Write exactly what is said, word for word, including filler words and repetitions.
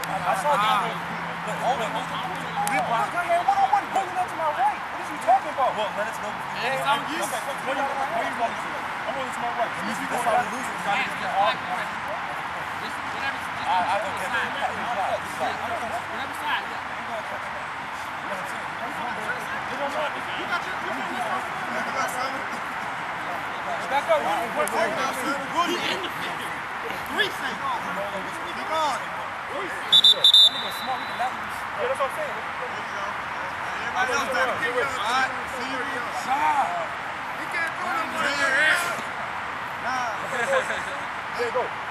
I saw you. Look, hold it. Rip rock. Man, one on one pulling up to my right. What is you talking about? Well, let us know. Yeah, it's on you. Okay, where you where you going to? I'm going to my right. That means we going to lose. We're trying to get off. I I don't get it. Whatever side. Back up, Rudy. What are you Rudy in the field. Three seconds. Come on. Three seconds. That nigga smart. We can let him. Yeah, that's what I'm saying. Everybody else got to give it up. All right. See you. Shot. He can't do it. Nah. There you go.